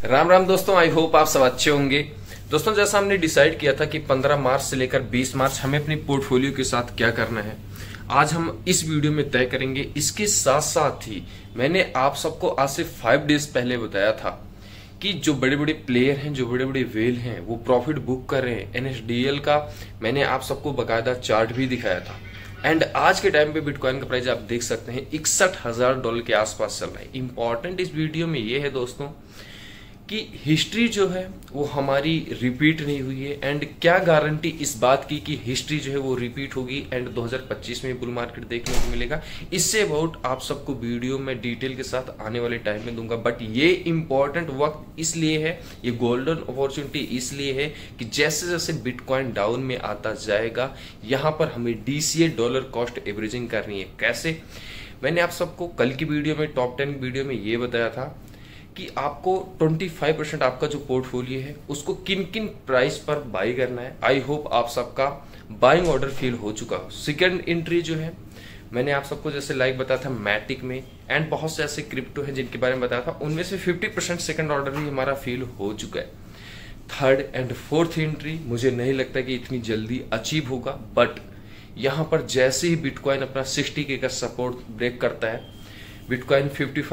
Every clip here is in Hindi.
राम राम दोस्तों, आई होप आप सब अच्छे होंगे। दोस्तों, जैसा हमने डिसाइड किया था कि 15 मार्च से लेकर 20 मार्च हमें अपनी पोर्टफोलियो के साथ क्या करना है, आज हम इस वीडियो में तय करेंगे। इसके साथ साथ ही मैंने आप सबको आज से 5 डेज पहले बताया था कि जो बड़े बड़े प्लेयर हैं, जो बड़े बड़े वेल हैं, वो प्रॉफिट बुक कर रहे हैं। NSDL का मैंने आप सबको बाकायदा चार्ट भी दिखाया था। एंड आज के टाइम पे बिटकॉइन का प्राइस आप देख सकते हैं $61,000 के आसपास चल रहा है। इंपॉर्टेंट इस वीडियो में ये है दोस्तों कि हिस्ट्री जो है वो हमारी रिपीट नहीं हुई है। एंड क्या गारंटी इस बात की कि हिस्ट्री जो है वो रिपीट होगी एंड 2025 में बुल मार्केट देखने को मिलेगा। इससे अबाउट आप सबको वीडियो में डिटेल के साथ आने वाले टाइम में दूंगा। बट ये इंपॉर्टेंट वक्त इसलिए है, ये गोल्डन अपॉर्चुनिटी इसलिए है कि जैसे जैसे बिटकॉइन डाउन में आता जाएगा, यहाँ पर हमें DCA डॉलर कॉस्ट एवरेजिंग करनी है। कैसे? मैंने आप सबको कल की वीडियो में, टॉप 10 वीडियो में ये बताया था कि आपको 25% आपका जो पोर्टफोलियो है उसको किन किन प्राइस पर बाई करना है। आई होप आप सबका बाइंग ऑर्डर फिल हो चुका हो। सेकंड एंट्री जो है मैंने आप सबको जैसे लाइक बताया था मैटिक में, एंड बहुत से ऐसे क्रिप्टो हैं जिनके बारे में बताया था, उनमें से 50% सेकंड ऑर्डर भी हमारा फिल हो चुका है। थर्ड एंड फोर्थ एंट्री मुझे नहीं लगता कि इतनी जल्दी अचीव होगा, बट यहाँ पर जैसे ही बिटकॉइन अपना 60K का सपोर्ट ब्रेक करता है, बिटकॉइन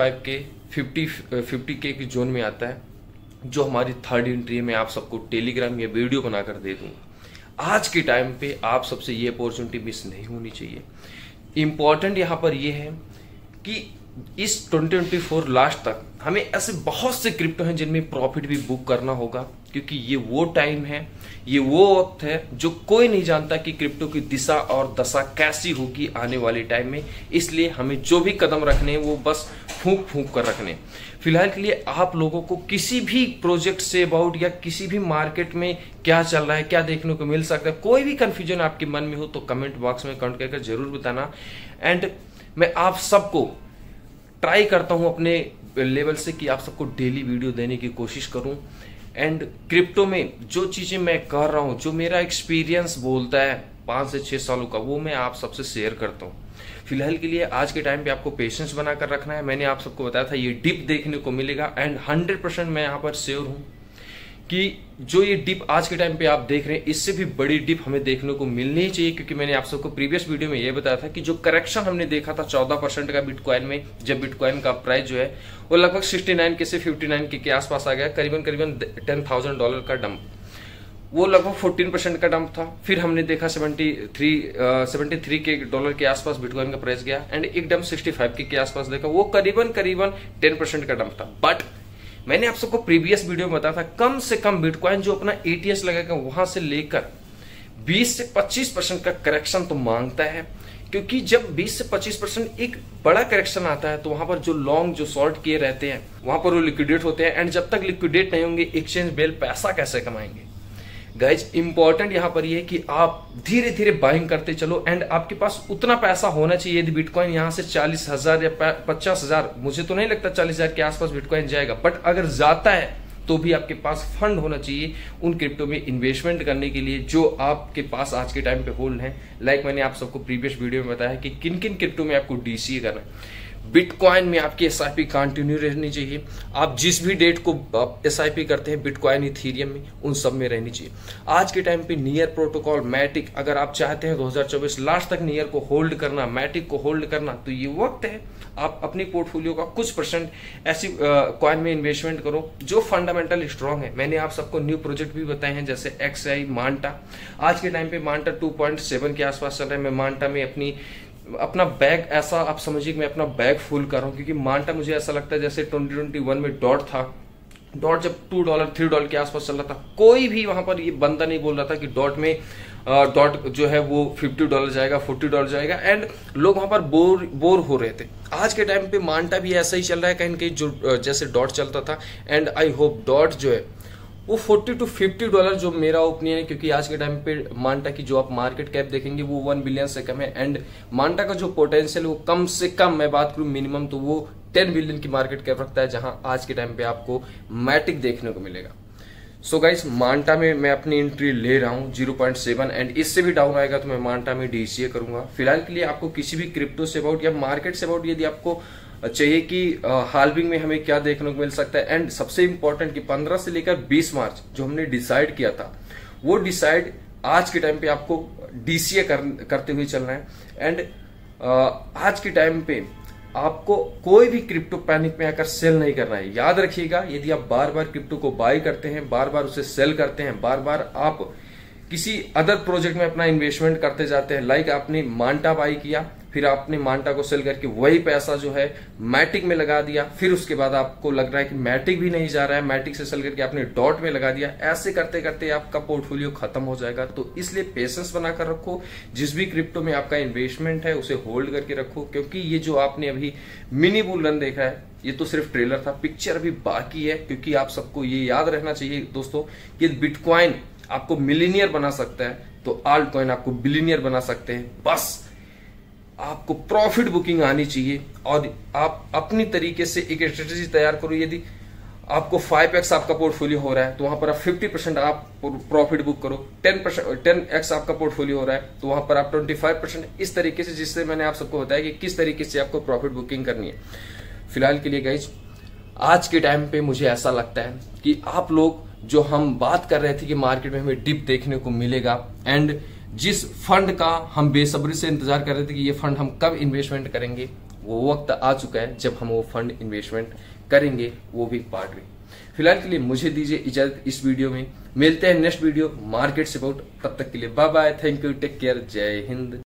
50K की जोन में आता है, जो हमारी थर्ड एंट्री में आप सबको टेलीग्राम या वीडियो बनाकर दे दूंगा। आज के टाइम पे आप सबसे ये अपॉर्चुनिटी मिस नहीं होनी चाहिए। इंपॉर्टेंट यहाँ पर ये है कि इस 2024 लास्ट तक हमें ऐसे बहुत से क्रिप्टो हैं जिनमें प्रॉफिट भी बुक करना होगा, क्योंकि ये वो टाइम है, ये वो वक्त है जो कोई नहीं जानता कि क्रिप्टो की दिशा और दशा कैसी होगी आने वाले टाइम में। इसलिए हमें जो भी कदम रखने हैं वो बस फूंक फूंक कर रखने। फिलहाल के लिए आप लोगों को किसी भी प्रोजेक्ट से अबाउट या किसी भी मार्केट में क्या चल रहा है, क्या देखने को मिल सकता है, कोई भी कंफ्यूजन आपके मन में हो तो कमेंट बॉक्स में कमेंट करके जरूर बताना। एंड मैं आप सबको ट्राई करता हूं अपने लेवल से कि आप सबको डेली वीडियो देने की कोशिश करूं। एंड क्रिप्टो में जो चीजें मैं कर रहा हूं, जो मेरा एक्सपीरियंस बोलता है 5 से 6 सालों का, वो मैं आप सबसे शेयर करता हूं। फिलहाल के लिए आज के टाइम पे आपको पेशेंस बनाकर रखना है। मैंने आप सबको बताया था ये डिप देखने को मिलेगा, एंड 100% मैं यहाँ पर श्योर हूं कि जो ये डिप आज के टाइम पे आप देख रहे हैं, इससे भी बड़ी डिप हमें देखने को मिलनी ही चाहिए। क्योंकि मैंने आप सबको प्रीवियस वीडियो में ये बताया था कि जो करेक्शन हमने देखा था 14% का बिटकॉइन में, जब बिटकॉइन का प्राइस जो है वो लगभग 69K से 59K के आसपास आ गया, करीबन $10,000 का डंप, वो लगभग 14% का डंप था। फिर हमने देखा 73K डॉलर के आसपास बिटकॉइन का प्राइस गया, एंड एक डंप 65K के आसपास देखा, वो करीबन 10% का डंप था। बट मैंने आप सबको प्रीवियस वीडियो में बताया था कम से कम बिटकॉइन जो अपना ATS लगेगा वहां से लेकर 20 से 25% का करेक्शन तो मांगता है। क्योंकि जब 20 से 25% एक बड़ा करेक्शन आता है तो वहां पर जो लॉन्ग, जो शॉर्ट किए रहते हैं, वहां पर वो लिक्विडेट होते हैं। एंड जब तक लिक्विडेट नहीं होंगे, एक्सचेंज बेल पैसा कैसे कमाएंगे? गाइज, इंपॉर्टेंट यहां पर यह कि आप धीरे धीरे बाइंग करते चलो, एंड आपके पास उतना पैसा होना चाहिए। यदि बिटकॉइन यहां से 40,000 या 50,000, मुझे तो नहीं लगता 40,000 के आसपास बिटकॉइन जाएगा, बट अगर जाता है तो भी आपके पास फंड होना चाहिए उन क्रिप्टो में इन्वेस्टमेंट करने के लिए जो आपके पास आज के टाइम पे होल्ड है। लाइक मैंने आप सबको प्रीवियस वीडियो में बताया कि किन किन क्रिप्टो में आपको DCA करना है। बिटकॉइन में आपकी SIP कंटिन्यू रहनी चाहिए। आप जिस भी डेट को SIP करते हैं बिटकॉइन, इथेरियम में, उन सब में रहनी चाहिए। आज के टाइम पे नियर प्रोटोकॉल, मैटिक, अगर आप चाहते हैं 2024 लास्ट तक नियर को होल्ड करना, मैटिक को होल्ड करना, तो ये वक्त है आप अपनी पोर्टफोलियो का कुछ % ऐसी कॉइन में इन्वेस्टमेंट करो जो फंडामेंटल स्ट्रांग है। मैंने आप सबको न्यू प्रोजेक्ट भी बताए हैं, जैसे XI, मांटा। आज के टाइम पे मांटा 2.7 के आसपास चल रहा है। मैं मांटा में अपना बैग, ऐसा आप समझिए कि मैं अपना बैग फुल कर रहा हूं, क्योंकि मांटा मुझे ऐसा लगता है जैसे 2021 में डॉट था। डॉट जब $2, $3 के आसपास चल रहा था, कोई भी वहां पर ये बंदा नहीं बोल रहा था कि डॉट में डॉट जो है वो $50 जाएगा, $40 जाएगा, एंड लोग वहां पर बोर हो रहे थे। आज के टाइम पे मांटा भी ऐसा ही चल रहा है कहीं कहीं, जो जैसे डॉट चलता था। एंड आई होप डॉट जो है वो $40 to $50 जो मेरा ओपिनियन है, क्योंकि आज के टाइम पे मांटा की जो आप मार्केट कैप देखेंगे वो 1 बिलियन से कम है। एंड मांटा का जो पोटेंशियल वो कम से कम, मैं बात करूं मिनिमम, तो वो 10 बिलियन की मार्केट कैप रखता है, जहां आज के टाइम पे आपको मैटिक देखने को मिलेगा। सो गाइस, मांटा में मैं अपनी एंट्री ले रहा हूं 0.7, एंड इससे भी डाउन आएगा तो मैं मांटा में DCA करूंगा। फिलहाल के लिए आपको किसी भी क्रिप्टो से अबाउट या मार्केट से अबाउट यदि आपको चाहिए कि हाल्विंग में हमें क्या देखने को मिल सकता है। एंड सबसे इंपॉर्टेंट कि 15 से लेकर 20 मार्च जो हमने डिसाइड किया था, वो डिसाइड आज के टाइम पे आपको डीसीए करते हुए चलना है। एंड आज के टाइम पे आपको कोई भी क्रिप्टो पैनिक में आकर सेल नहीं करना है। याद रखिएगा, यदि आप बार बार क्रिप्टो को बाय करते हैं, बार बार उसे सेल करते हैं, बार बार आप किसी अदर प्रोजेक्ट में अपना इन्वेस्टमेंट करते जाते हैं, लाइक आपने मांटा बाई किया, फिर आपने मांटा को सेल करके वही पैसा जो है मैटिक में लगा दिया, फिर उसके बाद आपको लग रहा है कि मैटिक भी नहीं जा रहा है, मैटिक से सेल करके आपने डॉट में लगा दिया। ऐसे करते करते आपका पोर्टफोलियो खत्म हो जाएगा। तो इसलिए पेशेंस बनाकर रखो, जिस भी क्रिप्टो में आपका इन्वेस्टमेंट है उसे होल्ड करके रखो, क्योंकि ये जो आपने अभी मिनी बुल रन देखा है ये तो सिर्फ ट्रेलर था, पिक्चर अभी बाकी है। क्योंकि आप सबको ये याद रहना चाहिए दोस्तों कि बिटकॉइन आपको मिलीनियर बना सकता है तो आल्ट कॉइन आपको बिलीनियर बना सकते हैं। बस आपको प्रॉफिट बुकिंग आनी चाहिए और आप अपनी तरीके से एक स्ट्रेटेजी तैयार करो। यदि आपको 5x आपका पोर्टफोलियो हो रहा है तो वहां पर आप 50% आप प्रॉफिट बुक करो। 10x आपका पोर्टफोलियो हो रहा है तो वहां पर आप 25%, इस तरीके से, जिससे मैंने आप सबको बताया कि किस तरीके से आपको प्रॉफिट बुकिंग करनी है। फिलहाल के लिए गाइज आज के टाइम पे मुझे ऐसा लगता है कि आप लोग जो हम बात कर रहे थे कि मार्केट में हमें डिप देखने को मिलेगा, एंड जिस फंड का हम बेसब्री से इंतजार कर रहे थे कि ये फंड हम कब इन्वेस्टमेंट करेंगे, वो वक्त आ चुका है जब हम वो फंड इन्वेस्टमेंट करेंगे, वो भी पार्ट में। फिलहाल के लिए मुझे दीजिए इजाजत इस वीडियो में। मिलते हैं नेक्स्ट वीडियो मार्केट से अबाउट। तब तक के लिए bye bye, thank you, take care, Jai Hind.